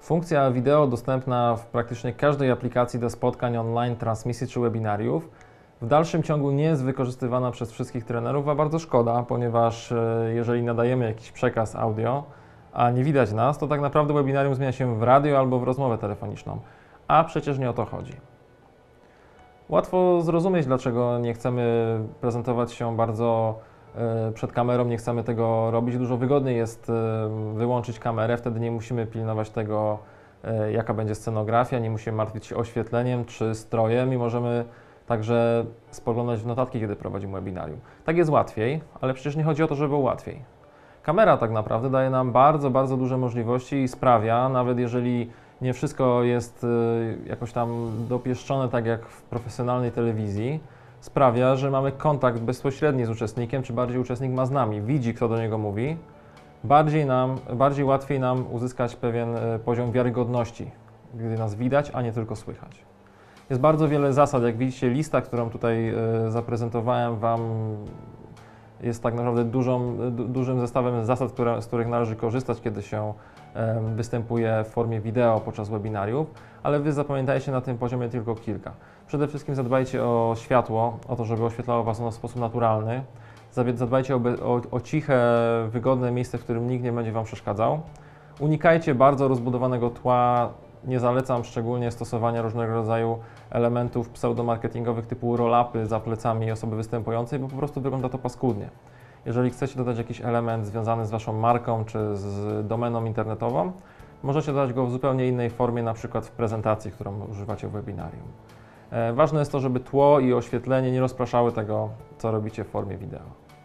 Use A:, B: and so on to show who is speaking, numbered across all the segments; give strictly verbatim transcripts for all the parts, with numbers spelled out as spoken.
A: Funkcja wideo dostępna w praktycznie każdej aplikacji do spotkań online, transmisji czy webinariów w dalszym ciągu nie jest wykorzystywana przez wszystkich trenerów, a bardzo szkoda, ponieważ jeżeli nadajemy jakiś przekaz audio, a nie widać nas, to tak naprawdę webinarium zmienia się w radio albo w rozmowę telefoniczną, a przecież nie o to chodzi. Łatwo zrozumieć, dlaczego nie chcemy prezentować się bardzo przed kamerą, nie chcemy tego robić. Dużo wygodniej jest wyłączyć kamerę, wtedy nie musimy pilnować tego, jaka będzie scenografia, nie musimy martwić się oświetleniem czy strojem i możemy także spoglądać w notatki, kiedy prowadzimy webinarium. Tak jest łatwiej, ale przecież nie chodzi o to, żeby było łatwiej. Kamera tak naprawdę daje nam bardzo, bardzo duże możliwości i sprawia, nawet jeżeli nie wszystko jest jakoś tam dopieszczone tak jak w profesjonalnej telewizji, sprawia, że mamy kontakt bezpośredni z uczestnikiem, czy bardziej uczestnik ma z nami, widzi, kto do niego mówi. Bardziej nam, bardziej łatwiej nam uzyskać pewien poziom wiarygodności, gdy nas widać, a nie tylko słychać. Jest bardzo wiele zasad, jak widzicie, lista, którą tutaj zaprezentowałem Wam, jest tak naprawdę dużą, dużym zestawem zasad, które, z których należy korzystać, kiedy się występuje w formie wideo podczas webinariów, ale Wy zapamiętajcie na tym poziomie tylko kilka. Przede wszystkim zadbajcie o światło, o to, żeby oświetlało Was ono w sposób naturalny. Zadbajcie o, o, o ciche, wygodne miejsce, w którym nikt nie będzie Wam przeszkadzał. Unikajcie bardzo rozbudowanego tła. Nie zalecam szczególnie stosowania różnego rodzaju elementów pseudomarketingowych typu roll-upy za plecami osoby występującej, bo po prostu wygląda to paskudnie. Jeżeli chcecie dodać jakiś element związany z Waszą marką czy z domeną internetową, możecie dodać go w zupełnie innej formie, na przykład w prezentacji, którą używacie w webinarium. Ważne jest to, żeby tło i oświetlenie nie rozpraszały tego, co robicie w formie wideo.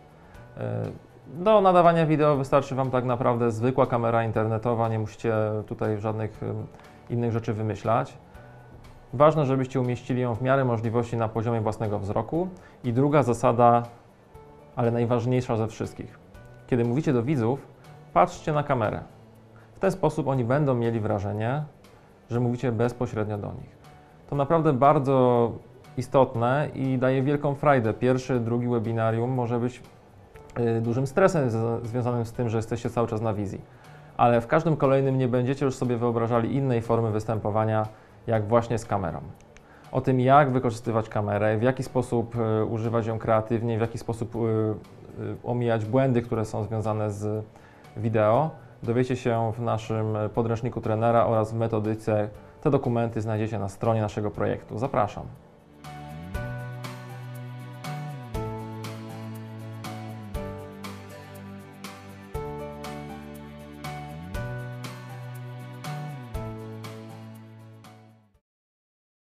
A: Do nadawania wideo wystarczy Wam tak naprawdę zwykła kamera internetowa, nie musicie tutaj żadnych innych rzeczy wymyślać. Ważne, żebyście umieścili ją w miarę możliwości na poziomie własnego wzroku. I druga zasada, ale najważniejsza ze wszystkich. Kiedy mówicie do widzów, patrzcie na kamerę. W ten sposób oni będą mieli wrażenie, że mówicie bezpośrednio do nich. To naprawdę bardzo istotne i daje wielką frajdę. Pierwszy, drugi webinarium może być dużym stresem związanym z tym, że jesteście cały czas na wizji. Ale w każdym kolejnym nie będziecie już sobie wyobrażali innej formy występowania, jak właśnie z kamerą. O tym, jak wykorzystywać kamerę, w jaki sposób używać ją kreatywnie, w jaki sposób omijać błędy, które są związane z wideo, dowiecie się w naszym podręczniku trenera oraz w metodyce. Te dokumenty znajdziecie na stronie naszego projektu. Zapraszam.